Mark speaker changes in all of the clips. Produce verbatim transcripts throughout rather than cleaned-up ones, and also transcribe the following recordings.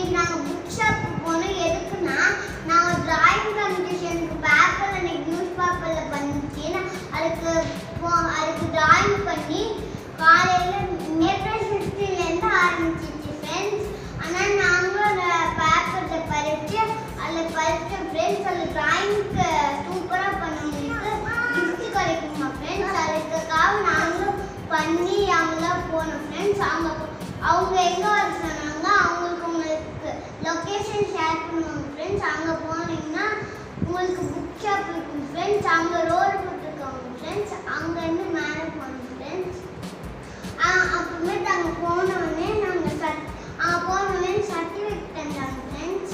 Speaker 1: இன்னைக்கு நாங்கள் புக் ஷாப்புக்கு போனோம். எதுக்குன்னா நாங்கள் டிராயிங் காம்படிஷனுக்கு பேப்பரில் இன்னைக்கு நியூஸ் பேப்பரில் பண்ணிச்சுன்னா அதுக்கு அதுக்கு டிராயிங் பண்ணி காலையில் ஏப்ரல் ஃபிஃப்டீன்லேருந்து ஆரம்பிச்சிச்சு ஃப்ரெண்ட்ஸ். ஆனால் நாங்களும் பேப்பரில் பறித்து அதில் பறித்த ஃப்ரெண்ட்ஸ் அதில் டிராயிங்க்கு சூப்பராக பண்ணவங்களுக்கு கிஃப்ட் கிடைக்குமா ஃப்ரெண்ட்ஸ். அதுக்காக நாங்களும் பண்ணி அவங்களாம் போனோம் ஃப்ரெண்ட்ஸ். அவங்க அவங்க எங்கே வர சொன்னாங்க அவங்களுக்கு உங்களுக்கு லொக்கேஷன் ஷேர் பண்ணுவாங்க ஃப்ரெண்ட்ஸ். அங்கே போனீங்கன்னா உங்களுக்கு புக் ஷாப் இருக்கும் ஃப்ரெண்ட்ஸ். அங்கே ரோடு போட்டிருக்காங்க ஃப்ரெண்ட்ஸ். அங்கேருந்து மேலே போகணும் ஃப்ரெண்ட்ஸ். அப்புறமேட்டு அங்கே போனோடனே நாங்கள் சட் அங்கே போனோடனே சர்டிஃபிகேட் தந்தாங்க ஃப்ரெண்ட்ஸ்.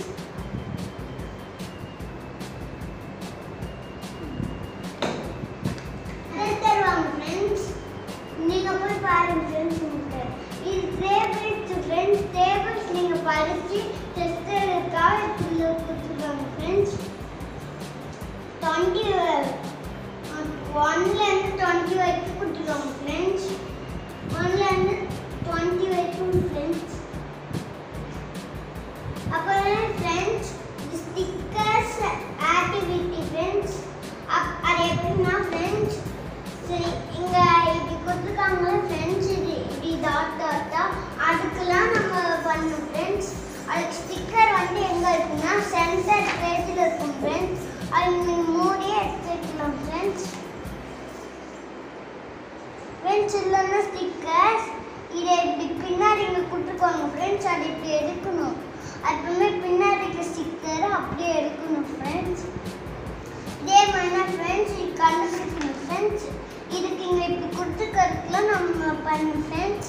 Speaker 1: தருவாங்க ஃப்ரெண்ட்ஸ். நீங்கள் போய் பாருங்க ஃப்ரெண்ட்ஸ். இது டேபிள்ஸ் ஃப்ரெண்ட்ஸ். டேபிள்ஸ் நீங்கள் படித்து டெஸ்ட் எடுக்காக கொடுத்துருக்காங்க ஃப்ரெண்ட்ஸ். டுவெண்ட்டி ஒன்லேருந்து டுவெண்ட்டி வரைக்கும் கொடுத்துருக்காங்க ஃப்ரெண்ட்ஸ். ஒன்லேருந்து டுவெண்ட்டி வரைக்கும் ஃப்ரெண்ட்ஸ். அப்புறம் ஃப்ரெண்ட்ஸ் ஸ்டிக்கர்ஸ் ஆக்டிவிட்டி ஃப்ரெண்ட்ஸ். அப் அது எப்படின்னா ஃப்ரெண்ட்ஸ் சரி இங்கே இப்படி கொடுத்துருக்காங்க ஃப்ரெண்ட்ஸ். இது இப்படி டாட் டாட்டா அதுக்கெல்லாம் நம்ம பண்ணணும் ஃப்ரெண்ட்ஸ். அதுக்கு ஸ்டிக்கர் வந்து எங்கே இருக்குன்னா சென்டர் பேஜில் இருக்கும் ஃப்ரெண்ட்ஸ். அது நீங்கள் மூடியே எடுத்துக்கலாம் ஃப்ரெண்ட்ஸ். ஃப்ரெண்ட்ஸ் இல்லைன்னா ஸ்டிக்கர்ஸ் இதை இப்படி பின்னாடி இங்கே கொடுத்துருக்காங்க ஃப்ரெண்ட்ஸ். அதை இப்படி எடுக்கணும். அதுவுமே பின்னாடி இருக்க ஸ்டிக்கரை அப்படியே எடுக்கணும் ஃப்ரெண்ட்ஸ். இதே மாதிரி தான் ஃப்ரெண்ட்ஸ் இது கண்டுபிடிக்கணும் ஃப்ரெண்ட்ஸ். இதுக்கு இங்கே இப்படி கொடுத்துக்கிறதுக்குலாம் நம்ம பண்ணணும் ஃப்ரெண்ட்ஸ்.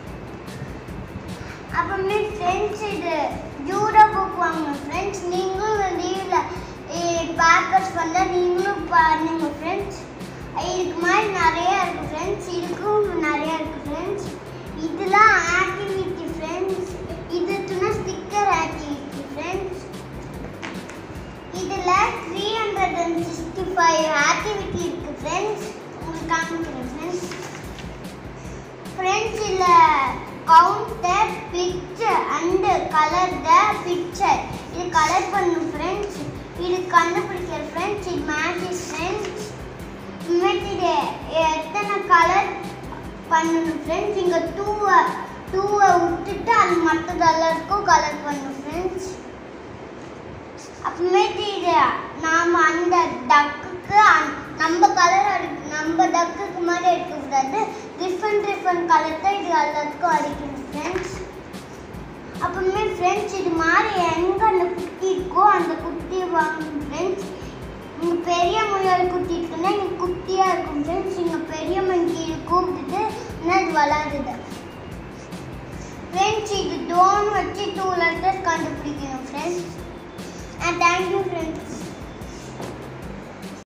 Speaker 1: அப்புறமே ஃப்ரெண்ட்ஸ் இது ஜூடோ புக் வாங்கணும் ஃப்ரெண்ட்ஸ். நீங்களும் லீவில் பேக்கர்ஸ் பண்ணால் நீங்களும் பண்ணுங்க ஃப்ரெண்ட்ஸ். இதுக்கு மாதிரி நிறையா இருக்குது ஃப்ரெண்ட்ஸ். இதுக்கும் நிறையா இருக்குது ஃப்ரெண்ட்ஸ். இதெல்லாம் ஆக்டிவிட்டி ஃப்ரெண்ட்ஸ். இதுக்குன்னா ஸ்டிக்கர் ஆக்டிவிட்டி ஃப்ரெண்ட்ஸ். இதில் three hundred and sixty five activity இருக்குது ஃப்ரெண்ட்ஸ். உங்களுக்கு காமிக்கிறேன் ஃப்ரெண்ட்ஸ். ஃப்ரெண்ட்ஸ் இதில் counter picture and colour the picture. இது கலர் பண்ணணும் ஃப்ரெண்ட்ஸ். இது கண்டுபிடிக்கிற ஃப்ரெண்ட்ஸ். இது மேஜிக் ஃப்ரெண்ட்ஸ். இனிமேட்டு இது எத்தனை கலர் பண்ணணும் ஃப்ரெண்ட்ஸ். இங்கே டூவை டூவை விட்டுட்டு அது மற்ற கலருக்கும் கலர் பண்ணணும் ஃப்ரெண்ட்ஸ். அப்புறமேட்டு இது நாம் அந்த டக்குக்கு நம்ம கலர் அடி நம்ம டக்குக்கு மாதிரி எடுக்கக்கூடாது. டிஃப்ரெண்ட் டிஃப்ரெண்ட் கலர் தான் இது எல்லாத்துக்கும் அடிக்கணும் ஃப்ரெண்ட்ஸ். அப்புறமே ஃப்ரெண்ட்ஸ் இது மாதிரி எங்கே அந்த குட்டி இருக்கோ அந்த குட்டியை வாங்கணும் ஃப்ரெண்ட்ஸ். இங்கே பெரிய முயல் குட்டி இருக்குன்னா இங்கே குட்டியாக இருக்கும் ஃப்ரெண்ட்ஸ். இங்கே பெரிய மங்கி கூப்பிட்டுட்டு இன்னும் அது வளருது ஃப்ரெண்ட்ஸ். இது டோன் வச்சு டூ லெட்டர்ஸ் கண்டுபிடிக்கணும் ஃப்ரெண்ட்ஸ். Thank you friends.